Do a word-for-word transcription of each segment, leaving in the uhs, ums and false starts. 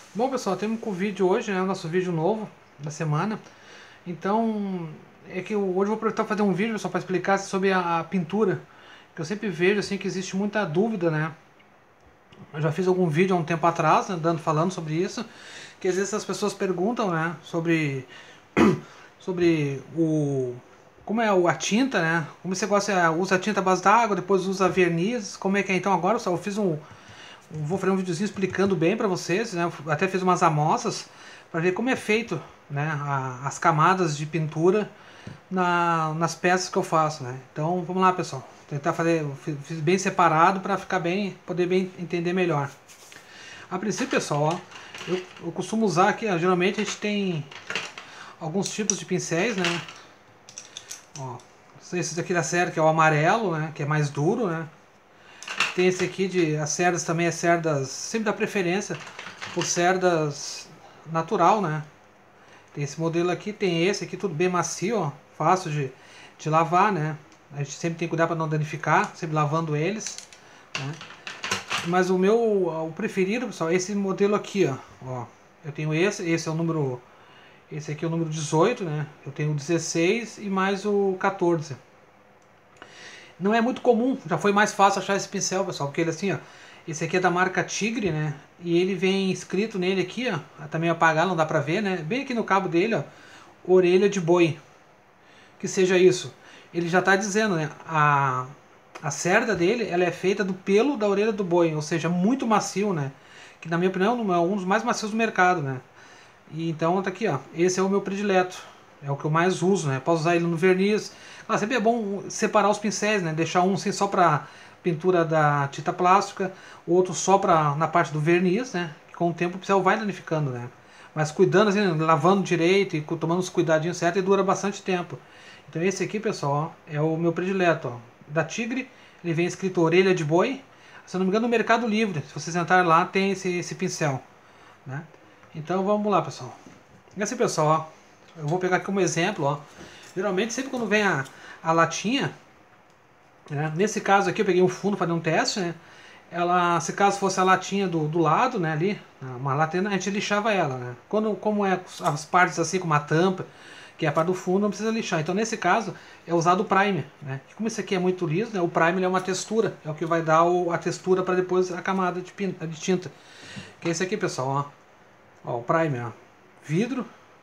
Bom, pessoal, temos com o vídeo hoje, né? O nosso vídeo novo da semana. Então, é que eu, hoje eu vou aproveitar para fazer um vídeo só para explicar sobre a, a pintura. Que eu sempre vejo assim que existe muita dúvida, né? Eu já fiz algum vídeo há um tempo atrás, né, dando, falando sobre isso. Que às vezes as pessoas perguntam, né? Sobre, sobre o... Como é o- a tinta, né? Como você gosta, usa a tinta à base d'água, depois usa verniz. Como é que é? Então agora, pessoal, eu fiz um, vou fazer um videozinho explicando bem para vocês, né? Eu até fiz umas amostras para ver como é feito, né? A, as camadas de pintura na, nas peças que eu faço, né? Então vamos lá, pessoal. Tentar fazer, fiz bem separado para ficar bem, poder bem entender melhor. A princípio, pessoal, ó, eu, eu costumo usar aqui, ó, geralmente a gente tem alguns tipos de pincéis, né? Ó, esse daqui da série que é o amarelo, né? Que é mais duro, né? Tem esse aqui de as cerdas também, é cerdas, sempre dá preferência por cerdas natural, né? Tem esse modelo aqui, tem esse aqui, tudo bem macio, ó, fácil de, de lavar, né? A gente sempre tem que cuidar para não danificar, sempre lavando eles, né? Mas o meu, o preferido, pessoal, é esse modelo aqui, ó. ó. Eu tenho esse, esse é o número, esse aqui é o número dezoito, né? Eu tenho o dezesseis e mais o quatorze. Não é muito comum, já foi mais fácil achar esse pincel, pessoal, porque ele assim, ó, esse aqui é da marca Tigre, né? E ele vem escrito nele aqui, ó, tá meio apagado, não dá pra ver, né? Bem aqui no cabo dele, ó, orelha de boi. Que seja isso. Ele já tá dizendo, né? A, a cerda dele, ela é feita do pelo da orelha do boi, ou seja, muito macio, né? Que na minha opinião é um dos mais macios do mercado, né? E então tá aqui, ó. Esse é o meu predileto. É o que eu mais uso, né? Posso usar ele no verniz. Ah, sempre é bom separar os pincéis, né? Deixar um assim só para pintura da tinta plástica, o outro só para na parte do verniz, né? Que com o tempo o pincel vai danificando, né? Mas cuidando assim, lavando direito e tomando os cuidadinhos certos, e dura bastante tempo. Então esse aqui, pessoal, ó, é o meu predileto, ó. Da Tigre, ele vem escrito orelha de boi. Se eu não me engano, no Mercado Livre, se vocês entrarem lá, tem esse, esse pincel, né? Então vamos lá, pessoal. E assim, pessoal, ó, eu vou pegar aqui como exemplo, ó. Geralmente, sempre quando vem a, a latinha, né, nesse caso aqui eu peguei um fundo para dar um teste, né? Ela, se caso fosse a latinha do, do lado, né, ali, uma latinha, a gente lixava ela, né? Quando, como é as partes assim, como a tampa, que é a parte do fundo, não precisa lixar. Então, nesse caso, é usado o primer, né? Como esse aqui é muito liso, né, o primer é uma textura, é o que vai dar o, a textura para depois a camada de, pinta, de tinta. Que é esse aqui, pessoal, ó. Ó, o primer, ó. Vidro,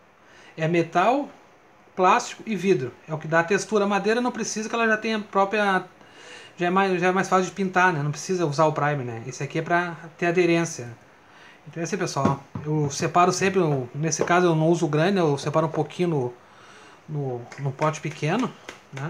é metal, plástico e vidro. É o que dá a textura. A madeira não precisa, que ela já tem a própria... Já é mais, já é mais fácil de pintar, né? Não precisa usar o primer, né? Esse aqui é para ter aderência. Então é assim, pessoal. Eu separo sempre, nesse caso eu não uso grande, eu separo um pouquinho no, no, no pote pequeno, né?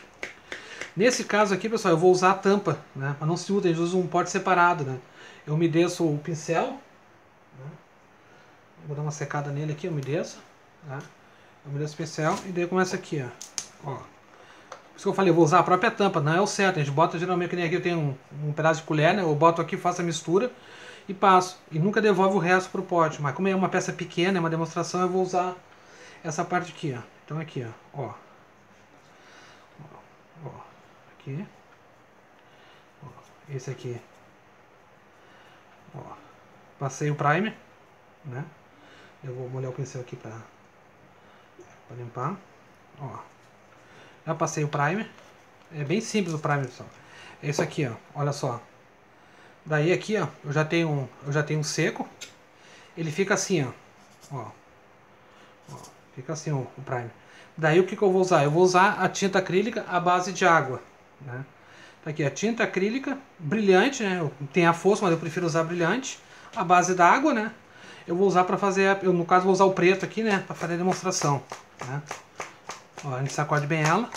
Nesse caso aqui, pessoal, eu vou usar a tampa, né? Mas não se usa, a gente usa um pote separado, né? Eu umedeço o pincel, né? Vou dar uma secada nele aqui, eu umedeço, né? Eu umedeço o pincel e daí começa aqui, ó. ó. Por isso que eu falei, eu vou usar a própria tampa, não é o certo. A gente bota geralmente, que nem aqui eu tenho um, um pedaço de colher, né? Eu boto aqui, faço a mistura e passo. E nunca devolvo o resto pro pote. Mas como é uma peça pequena, é uma demonstração, eu vou usar essa parte aqui, ó. Então aqui, ó. Ó. ó. Aqui. Ó. Esse aqui. Ó. Passei o primer, né? Eu vou molhar o pincel aqui pra, pra limpar. Ó. Já passei o primer. É bem simples o primer, pessoal. É isso aqui, ó. Olha só. Daí aqui, ó, eu já tenho, eu já tenho um seco. Ele fica assim, ó. Ó. ó fica assim ó, o primer. Daí o que, que eu vou usar? Eu vou usar a tinta acrílica à base de água, né? Tá aqui a tinta acrílica brilhante, né? Tem a fosco, mas eu prefiro usar brilhante. A base da água, né? Eu vou usar para fazer, eu no caso vou usar o preto aqui, né? Para fazer a demonstração, né? Ó, a gente sacode bem ela.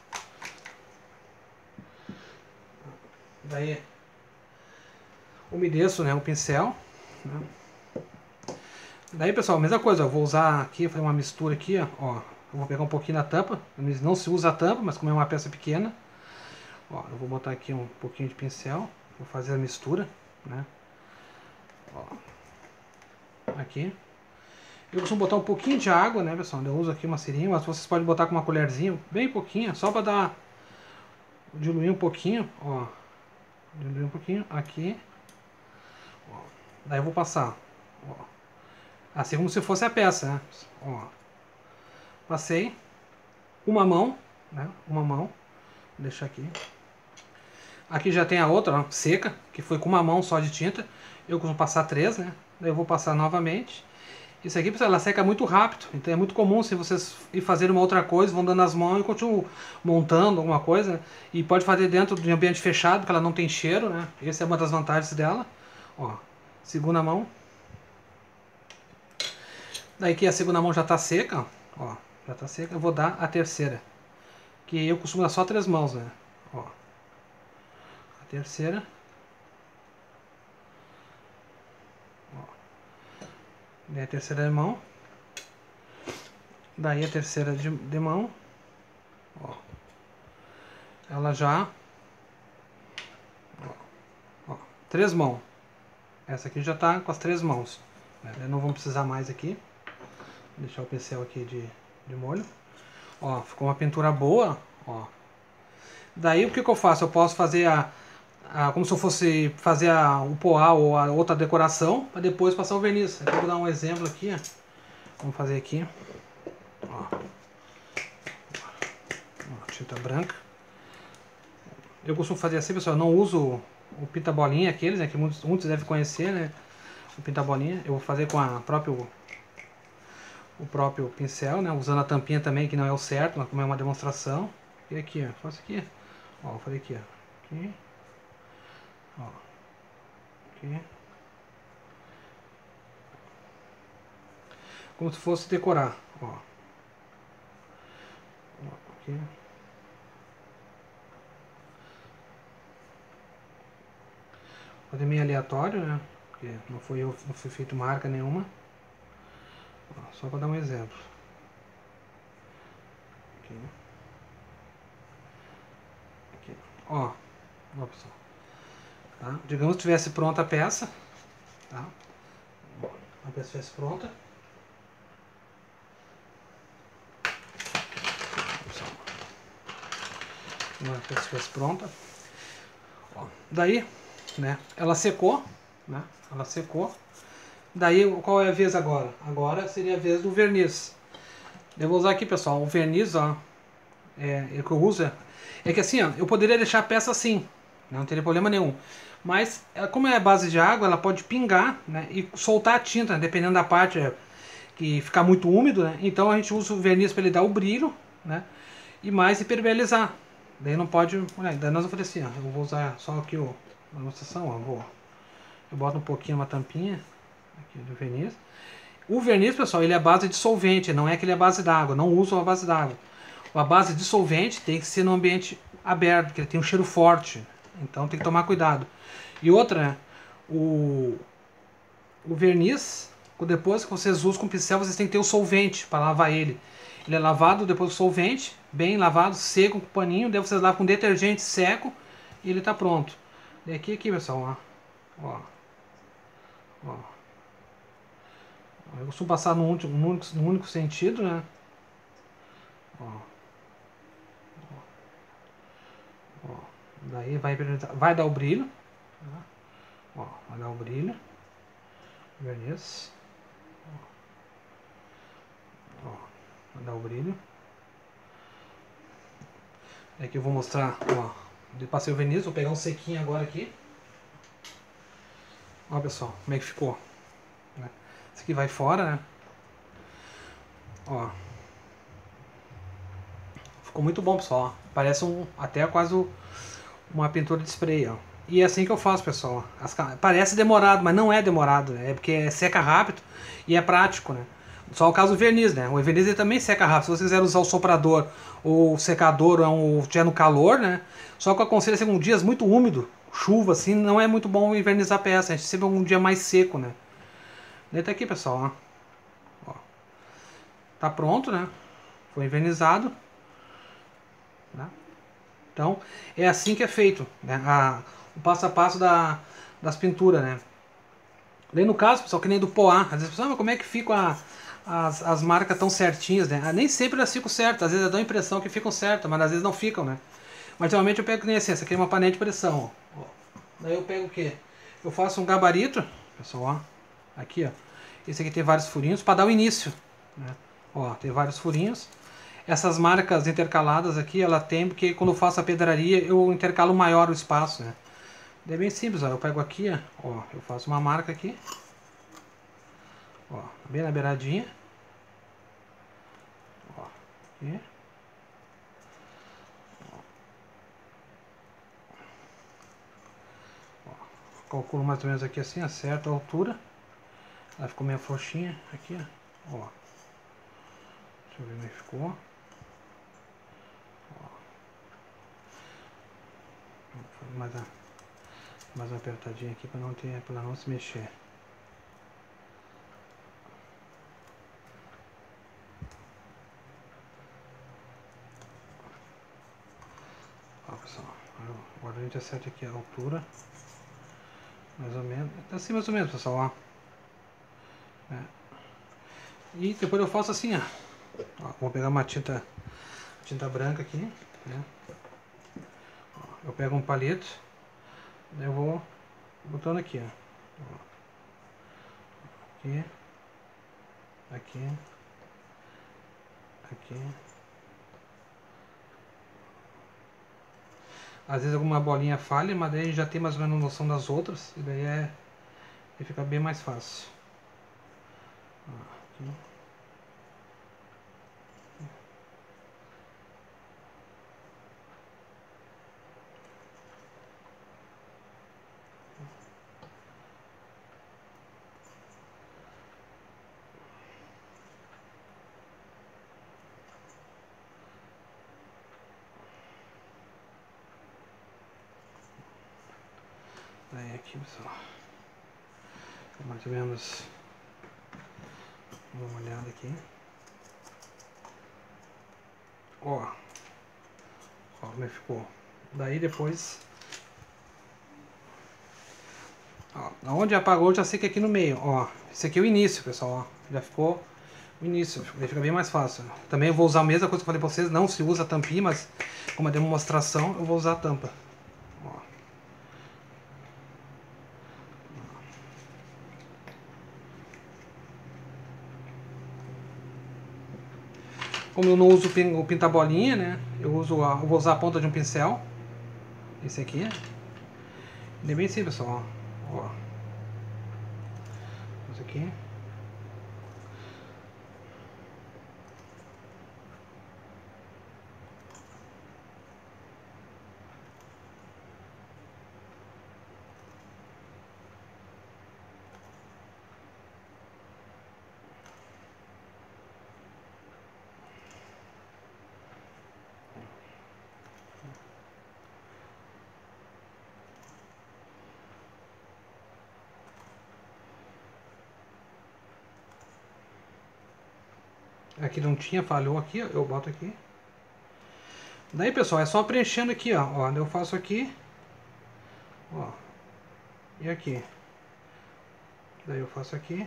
Daí umedeço, né, o pincel, né? Daí, pessoal, a mesma coisa, eu vou usar aqui, fazer uma mistura aqui, ó. Eu vou pegar um pouquinho da tampa, não se usa a tampa, mas como é uma peça pequena, ó, eu vou botar aqui um pouquinho de pincel, vou fazer a mistura, né? Ó, aqui. Eu costumo botar um pouquinho de água, né, pessoal? Eu uso aqui uma seringa, mas vocês podem botar com uma colherzinha, bem pouquinho, só para dar, diluir um pouquinho, ó. Diluir um pouquinho aqui. Ó. Daí eu vou passar, ó. Assim como se fosse a peça, né? Ó, passei uma mão, né? Uma mão. Vou deixar aqui. Aqui já tem a outra, ó, seca, que foi com uma mão só de tinta. Eu costumo passar três, né? Daí eu vou passar novamente. Isso aqui, pessoal, ela seca muito rápido. Então é muito comum se vocês ir fazer uma outra coisa, vão dando as mãos e continuam montando alguma coisa, né? E pode fazer dentro de um ambiente fechado, porque ela não tem cheiro, né? Essa é uma das vantagens dela. Ó, segunda mão. Daí que a segunda mão já está seca, ó, já está seca, eu vou dar a terceira. Que eu costumo dar só três mãos, né? Ó, a terceira. Ó. Daí a terceira de mão. Daí a terceira de, de mão. Ó. Ela já. Ó, ó, três mãos. Essa aqui já está com as três mãos. Eu não vou precisar mais aqui. Vou deixar o pincel aqui de, de molho. Ó, ficou uma pintura boa, ó. Daí o que, que eu faço? Eu posso fazer a, a como se eu fosse fazer a, o poá ou a outra decoração para depois passar o verniz. Aqui eu vou dar um exemplo aqui, ó. Vamos fazer aqui. Ó. Ó, tinta branca. Eu costumo fazer assim, pessoal. Eu não uso o pinta-bolinha aqueles, né, que muitos, muitos devem conhecer, né? O pinta-bolinha. Eu vou fazer com a próprio o próprio pincel, né? Usando a tampinha também, que não é o certo, mas como é uma demonstração. E aqui, ó, faço aqui. Ó, vou fazer aqui, ó. Aqui. Ó. Aqui. Como se fosse decorar, ó. Ó, aqui. Fazer meio aleatório, né? Porque não foi eu, não foi feito marca nenhuma. Ó, só para dar um exemplo. Aqui. Aqui. Ó, ó, pessoal. Tá? Digamos que tivesse pronta a peça, tá? A peça estivesse pronta. A peça estivesse pronta. Ó, daí, né? Ela secou, né? Ela secou. Daí, qual é a vez agora? Agora seria a vez do verniz. Eu vou usar aqui, pessoal, o verniz, ó. É, é que eu uso. É, é que assim, ó, eu poderia deixar a peça assim, não teria problema nenhum. Mas, como é a base de água, ela pode pingar, né, e soltar a tinta, né, dependendo da parte que ficar muito úmido, né? Então a gente usa o verniz para ele dar o brilho, né? E mais impermeabilizar. Daí não pode. Olha, daí nós vamos fazer assim, ó. Eu vou usar só aqui o, a demonstração, ó. Vou, eu boto um pouquinho uma tampinha aqui do verniz. O verniz, pessoal, ele é a base de solvente, não é que ele é a base d'água. Não uso a base d'água. A base de solvente tem que ser no ambiente aberto, porque ele tem um cheiro forte. Então tem que tomar cuidado. E outra, né? O, o verniz, depois que vocês usam com pincel, vocês têm que ter o solvente para lavar ele. Ele é lavado depois do solvente, bem lavado, seco com paninho, daí vocês lavam com detergente seco e ele está pronto. E aqui, aqui, pessoal, ó. Ó. Ó. Eu costumo passar no único, no único, no único sentido, né? Ó. Ó. Daí vai, vai dar o brilho. Tá? Ó, vai dar o brilho. Verniz. Ó. Ó, vai dar o brilho. Aqui eu vou mostrar, ó. Eu passei o verniz, vou pegar um sequinho agora aqui. Ó, pessoal, como é que ficou. Esse aqui vai fora, né? Ó. Ficou muito bom, pessoal. Parece um, até quase uma pintura de spray, ó. E é assim que eu faço, pessoal. As, parece demorado, mas não é demorado, né? É porque seca rápido e é prático, né? Só o caso do verniz, né? O verniz ele também seca rápido. Se você quiser usar o soprador ou o secador ou tiver no calor, né? Só que eu aconselho assim, um dias muito úmido, chuva assim, não é muito bom envernizar a peça. A gente sempre um dia mais seco, né? Daí tá aqui, pessoal, ó. Ó. Tá pronto, né? Foi envernizado. Tá? Então, é assim que é feito, né? A, o passo a passo da, das pinturas, né? Daí no caso, pessoal, que nem do poá. Às vezes, ah, mas como é que ficam a, as, as marcas tão certinhas, né? Ah, nem sempre elas ficam certas. Às vezes dá a impressão que ficam certas, mas às vezes não ficam, né? Mas geralmente eu pego que nem assim, essa aqui é uma panela de pressão, ó. Daí eu pego o quê? Eu faço um gabarito, pessoal, ó. Aqui, ó. Esse aqui tem vários furinhos para dar o início, né? Ó, tem vários furinhos. Essas marcas intercaladas aqui, ela tem, porque quando eu faço a pedraria, eu intercalo maior o espaço, né? É bem simples, ó. Eu pego aqui, ó, eu faço uma marca aqui, ó, bem na beiradinha, ó, aqui. Ó, calculo mais ou menos aqui assim, acerto a altura. Ela ficou meio frouxinha aqui, ó. Ó. Deixa eu ver como é que ficou. Mais, a, mais uma apertadinha aqui para não ter, para não se mexer. Ó, pessoal, agora a gente acerta aqui a altura, mais ou menos, assim mais ou menos, pessoal, ó. É. E depois eu faço assim, ó. Ó, vou pegar uma tinta, tinta branca aqui, né? Eu pego um palito, eu vou botando aqui, ó. Aqui, aqui, aqui. Às vezes alguma bolinha falha, mas daí já tem mais ou menos noção das outras, e daí é, e fica bem mais fácil. Aqui. Aí aqui, pessoal, mais ou menos, uma olhada aqui, ó, ó como é que ficou. Daí depois, ó, onde apagou, já sei que aqui no meio, ó, esse aqui é o início, pessoal, ó, já ficou o início, daí fica bem mais fácil. Também eu vou usar a mesma coisa que eu falei pra vocês, não se usa a tampinha, mas como é demonstração, eu vou usar a tampa. Como eu não uso o pinta-bolinha, né? Eu, uso a, eu vou usar a ponta de um pincel. Esse aqui. É bem simples, pessoal. Ó. Esse aqui. Aqui não tinha, falhou aqui, eu boto aqui. Daí, pessoal, é só preenchendo aqui, ó. Ó, eu faço aqui. Ó. E aqui. Daí eu faço aqui.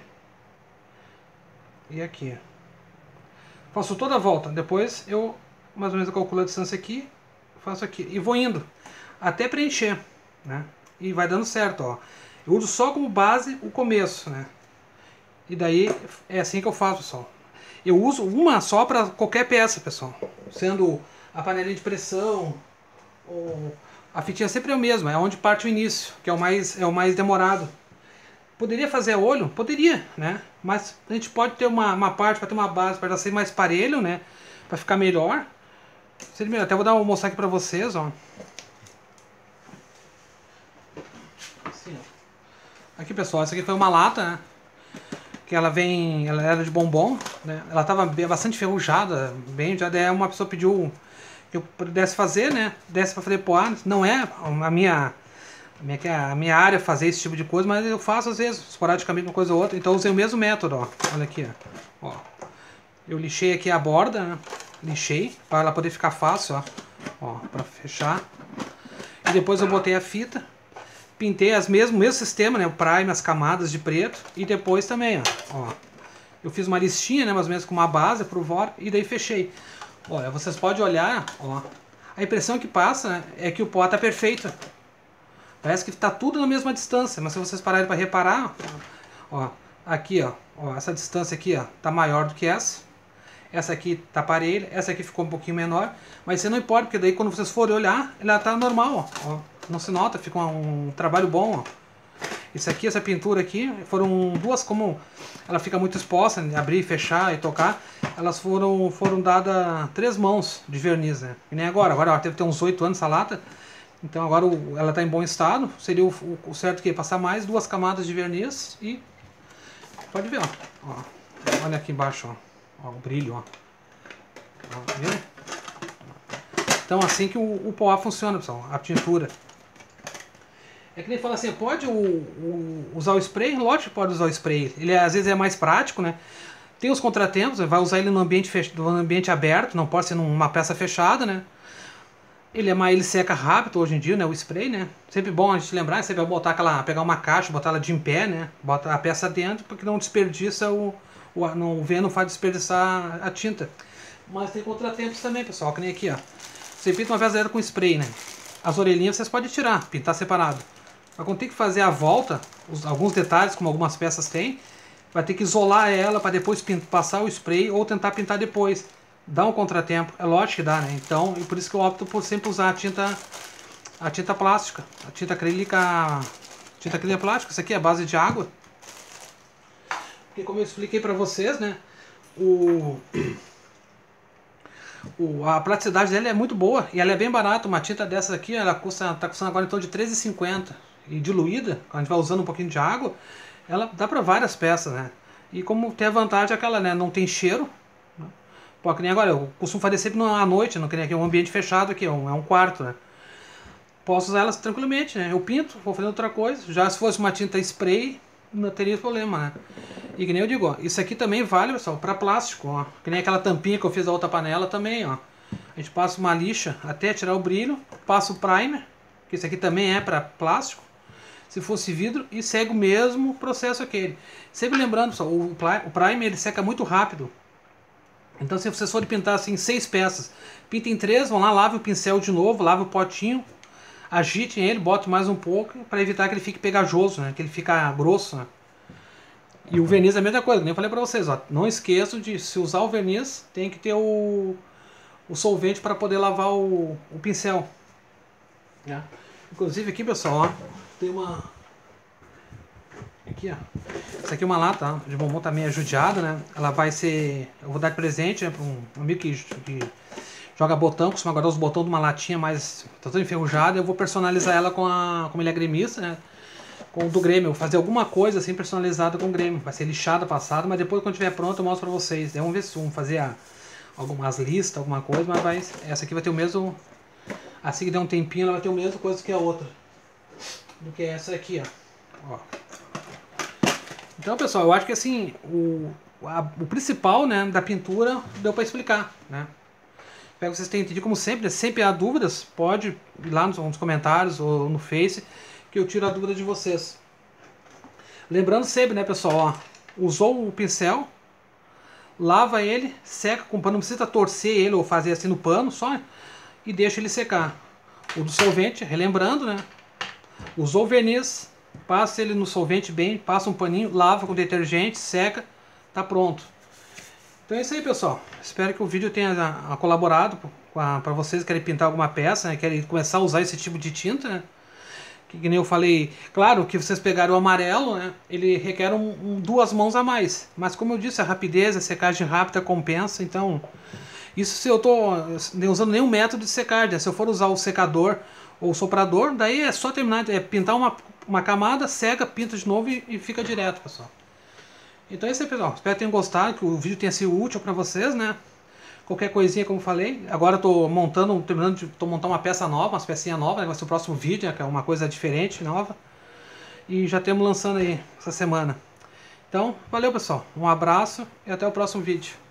E aqui. Faço toda a volta. Depois eu, mais ou menos, eu calculo a distância aqui. Faço aqui. E vou indo. Até preencher, né? E vai dando certo, ó. Eu uso só como base o começo, né? E daí é assim que eu faço, pessoal. Eu uso uma só para qualquer peça, pessoal. Sendo a panelinha de pressão, ou a fitinha sempre é o mesmo, é onde parte o início, que é o mais, é o mais demorado. Poderia fazer olho? Poderia, né? Mas a gente pode ter uma, uma parte para ter uma base, para ser mais parelho, né? Para ficar melhor. Até vou dar uma mostrar aqui para vocês, ó. Assim, ó. Aqui, pessoal, essa aqui foi uma lata, né? Que ela vem, ela era de bombom, né? Ela estava bastante enferrujada, bem, já daí uma pessoa pediu que eu pudesse fazer, né? Desse para fazer poá. Não é a minha, a minha, a minha área fazer esse tipo de coisa, mas eu faço às vezes, esporadicamente uma coisa ou outra. Então eu usei o mesmo método, ó. Olha aqui, ó. Ó. Eu lixei aqui a borda, né? Lixei para ela poder ficar fácil, ó. Ó, para fechar. E depois eu botei a fita. Pintei as mesmo, mesmo sistema, né? O prime, as camadas de preto. E depois também, ó. ó eu fiz uma listinha, né? Mais ou menos com uma base pro V O R. E daí fechei. Olha, vocês podem olhar, ó. A impressão que passa, né, é que o pó tá perfeito. Parece que tá tudo na mesma distância. Mas se vocês pararem para reparar, ó. Aqui, ó, ó, essa distância aqui, ó, tá maior do que essa. Essa aqui tá parelha, essa aqui ficou um pouquinho menor, mas isso não importa, porque daí quando vocês forem olhar, ela tá normal, ó, ó, não se nota, fica um, um trabalho bom, ó. Isso aqui, essa pintura aqui, foram duas, como ela fica muito exposta, né, abrir, fechar e tocar, elas foram, foram dadas três mãos de verniz, né, e nem agora, agora ela deve ter uns oito anos essa lata, então agora o, ela tá em bom estado, seria o, o, o certo que é passar mais duas camadas de verniz e pode ver, ó, ó olha aqui embaixo, ó. Ó, o brilho, ó. Ó, viu? Então assim que o, o Poá funciona, pessoal, a tintura. É que nem fala assim, pode o, o, usar o spray? Lógico que pode usar o spray. Ele às vezes é mais prático, né? Tem os contratempos, vai usar ele no ambiente, fech... no ambiente aberto, não pode ser numa peça fechada, né? Ele é mais, ele seca rápido hoje em dia, né? O spray, né? Sempre bom a gente lembrar, você vai botar aquela, pegar uma caixa, botar ela de em pé, né? Bota a peça dentro, porque não desperdiça o O, não, o vento não faz desperdiçar a tinta. Mas tem contratempos também, pessoal, que nem aqui, ó. Você pinta uma peça com spray, né? As orelhinhas vocês podem tirar, pintar separado. Mas quando tem que fazer a volta, os, alguns detalhes, como algumas peças têm, vai ter que isolar ela para depois pintar, passar o spray ou tentar pintar depois. Dá um contratempo, é lógico que dá, né? Então, e por isso que eu opto por sempre usar a tinta, a tinta plástica, a tinta acrílica, tinta acrílica plástica. Isso aqui é a base de água. Porque como eu expliquei para vocês, né, o, o, a praticidade dela é muito boa e ela é bem barata. Uma tinta dessa aqui, ela custa, tá custando agora em torno de treze reais e cinquenta centavos. E diluída, quando a gente vai usando um pouquinho de água, ela dá para várias peças, né. E como tem a vantagem aquela, né, não tem cheiro. Né? Pô, que nem agora, eu costumo fazer sempre à noite, não que nem aqui, um ambiente fechado aqui, é um, é um quarto, né. Posso usar elas tranquilamente, né. Eu pinto, vou fazendo outra coisa. Já se fosse uma tinta spray, não teria problema, né. E que nem eu digo, ó, isso aqui também vale, pessoal, para plástico, ó. Que nem aquela tampinha que eu fiz da outra panela também, ó. A gente passa uma lixa até tirar o brilho, passa o primer, que isso aqui também é para plástico, se fosse vidro, e segue o mesmo processo aquele. Sempre lembrando, pessoal, o primer ele seca muito rápido. Então se vocês forem pintar assim seis peças, pintem três, vão lá, lave o pincel de novo, lave o potinho, agitem ele, botem mais um pouco, para evitar que ele fique pegajoso, né, que ele fica grosso, né. E o verniz é a mesma coisa, nem eu falei pra vocês, ó, não esqueçam de, se usar o verniz, tem que ter o, o solvente para poder lavar o, o pincel. Né? Inclusive aqui, pessoal, ó, tem uma... Aqui, ó. Essa aqui é uma lata, ó, de bombom também judiada, né? Ela vai ser... Eu vou dar de presente, né, para um amigo que, que joga botão, costuma guardar os botões de uma latinha mais... Tá toda enferrujada, eu vou personalizar ela com a... Como ele é gremista, né? Com o do Grêmio, eu vou fazer alguma coisa assim personalizada com o Grêmio. Vai ser lixada, passada, mas depois quando estiver pronto eu mostro pra vocês. Vamos ver se vamos fazer a, algumas listas, alguma coisa, mas vai, essa aqui vai ter o mesmo... Assim que der um tempinho ela vai ter o mesmo coisa que a outra. Do que essa aqui, ó. ó. Então, pessoal, eu acho que assim, o, a, o principal, né, da pintura deu pra explicar, né. Espero que vocês tenham entendido, como sempre, sempre há dúvidas, pode ir lá nos, nos comentários ou no Face, que eu tiro a dúvida de vocês. Lembrando sempre, né, pessoal, ó, usou o pincel, lava ele, seca com pano, não precisa torcer ele ou fazer assim no pano, só, e deixa ele secar. O do solvente, relembrando, né, usou o verniz, passa ele no solvente bem, passa um paninho, lava com detergente, seca, tá pronto. Então é isso aí, pessoal. Espero que o vídeo tenha a, a colaborado para vocês que querem pintar alguma peça, né, querem começar a usar esse tipo de tinta, né. Que, que nem eu falei, claro que vocês pegaram o amarelo, né, ele requer um, um, duas mãos a mais. Mas como eu disse, a rapidez, a secagem rápida compensa, então... Isso se eu estou usando nenhum método de secagem, né? Se eu for usar o secador ou o soprador, daí é só terminar, é pintar uma, uma camada, seca, pinta de novo e, e fica direto, pessoal. Então é isso aí, pessoal. Espero que tenham gostado, que o vídeo tenha sido útil para vocês, né? Qualquer coisinha, como falei. Agora eu tô montando, terminando de tô montando uma peça nova, umas pecinhas novas, né? Vai ser o próximo vídeo, né? Que é uma coisa diferente, nova. E já temos lançando aí essa semana. Então, valeu, pessoal. Um abraço e até o próximo vídeo.